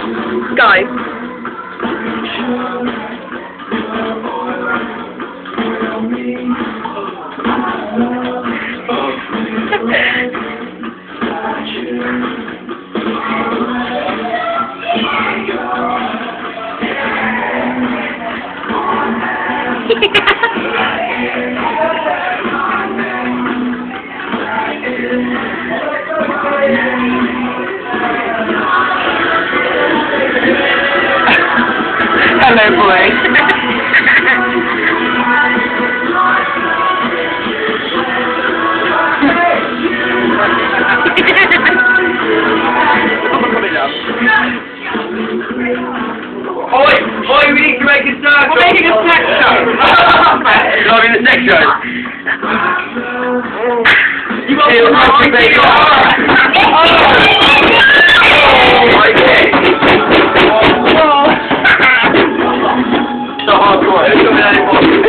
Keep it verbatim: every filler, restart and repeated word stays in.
Guys. Hello, boy. Oi! Oi, we need to make a circle! We're making a sex show! You're having a sex show? You got Ew, to I think they got- Oh, okay. So hardcore.